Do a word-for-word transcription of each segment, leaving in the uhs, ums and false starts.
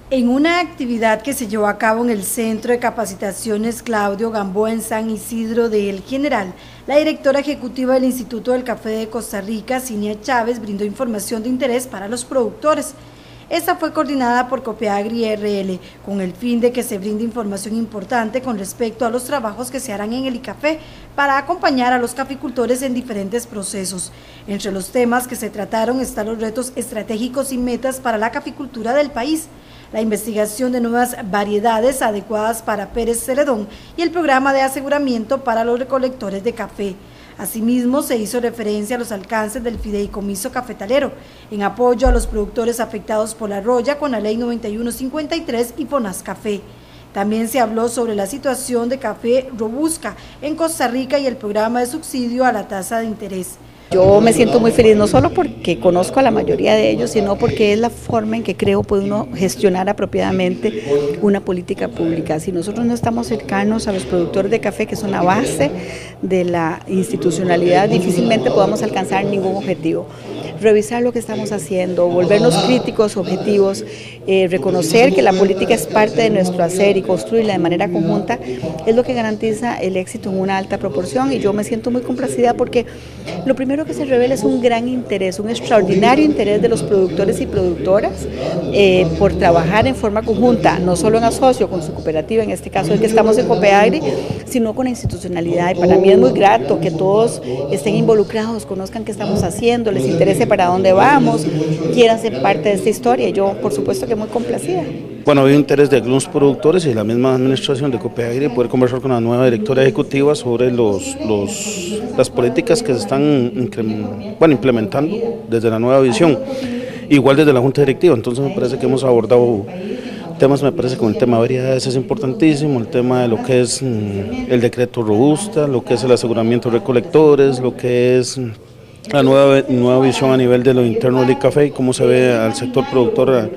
En una actividad que se llevó a cabo en el Centro de Capacitaciones Claudio Gamboa en San Isidro de El General, la directora ejecutiva del Instituto del Café de Costa Rica, Cinia Chávez, brindó información de interés para los productores. Esta fue coordinada por Copeagri R L, con el fin de que se brinde información importante con respecto a los trabajos que se harán en el ICAFE para acompañar a los caficultores en diferentes procesos. Entre los temas que se trataron están los retos estratégicos y metas para la caficultura del país, la investigación de nuevas variedades adecuadas para Pérez Celedón y el programa de aseguramiento para los recolectores de café. Asimismo, se hizo referencia a los alcances del Fideicomiso Cafetalero, en apoyo a los productores afectados por la roya con la Ley noventa y uno cincuenta y tres y FONASCAFE. También se habló sobre la situación de café Robusca en Costa Rica y el programa de subsidio a la tasa de interés. Yo me siento muy feliz, no solo porque conozco a la mayoría de ellos, sino porque es la forma en que creo puede uno gestionar apropiadamente una política pública. Si nosotros no estamos cercanos a los productores de café, que son la base de la institucionalidad, difícilmente podamos alcanzar ningún objetivo. Revisar lo que estamos haciendo, volvernos críticos, objetivos, eh, reconocer que la política es parte de nuestro hacer y construirla de manera conjunta, es lo que garantiza el éxito en una alta proporción, y yo me siento muy complacida porque lo primero que se revela es un gran interés, un extraordinario interés de los productores y productoras eh, por trabajar en forma conjunta, no solo en asocio con su cooperativa, en este caso es que estamos en Copeagri, sino con la institucionalidad. Y para mí es muy grato que todos estén involucrados, conozcan qué estamos haciendo, les interese para dónde vamos, quieran ser parte de esta historia. Yo, por supuesto, que muy complacida. Bueno, había interés de algunos productores y la misma administración de Copeagri poder conversar con la nueva directora ejecutiva sobre los, los, las políticas que se están bueno, implementando desde la nueva visión, igual desde la Junta Directiva. Entonces me parece que hemos abordado temas, me parece que con el tema de variedades es importantísimo, el tema de lo que es el decreto Robusta, lo que es el aseguramiento de recolectores, lo que es la nueva, nueva visión a nivel de lo interno del ICAFE y cómo se ve al sector productor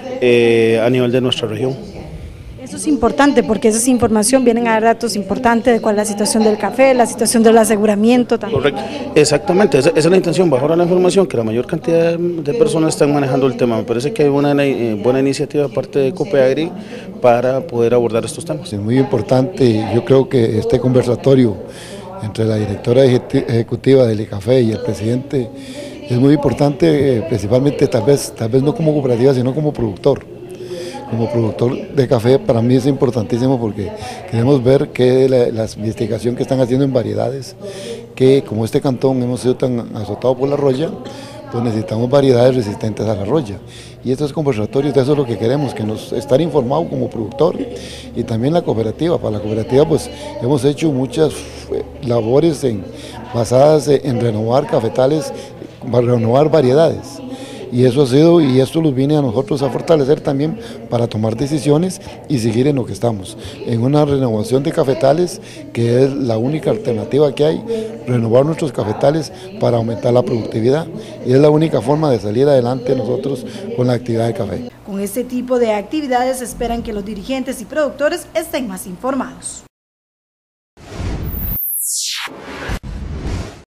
eh, a nivel de nuestra región. Eso es importante porque esa información vienen a dar datos importantes de cuál es la situación del café, la situación del aseguramiento también. Correcto, exactamente, esa, esa es la intención, bajar la información, que la mayor cantidad de personas están manejando el tema. Me parece que hay una eh, buena iniciativa de parte de Copeagri para poder abordar estos temas. Es muy importante, yo creo que este conversatorio entre la directora ejecutiva del ICAFE y el presidente es muy importante, eh, principalmente tal vez, tal vez no como cooperativa, sino como productor. Como productor de café para mí es importantísimo porque queremos ver que la, la investigación que están haciendo en variedades, que como este cantón hemos sido tan azotados por la roya, pues necesitamos variedades resistentes a la roya. Y estos conversatorios, de eso es lo que queremos, que nos estar informados como productor y también la cooperativa. Para la cooperativa pues hemos hecho muchas labores en, basadas en renovar cafetales, renovar variedades. Y eso ha sido, y esto nos viene a nosotros a fortalecer también para tomar decisiones y seguir en lo que estamos, en una renovación de cafetales, que es la única alternativa que hay, renovar nuestros cafetales para aumentar la productividad, y es la única forma de salir adelante nosotros con la actividad de café. Con este tipo de actividades esperan que los dirigentes y productores estén más informados.